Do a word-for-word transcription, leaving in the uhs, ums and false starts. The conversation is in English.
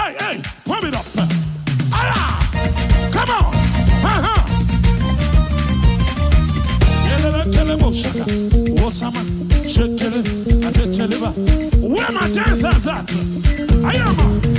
Hey, hey, pump it up. Ah, come on. Uh-huh. Where my dancers at? I am.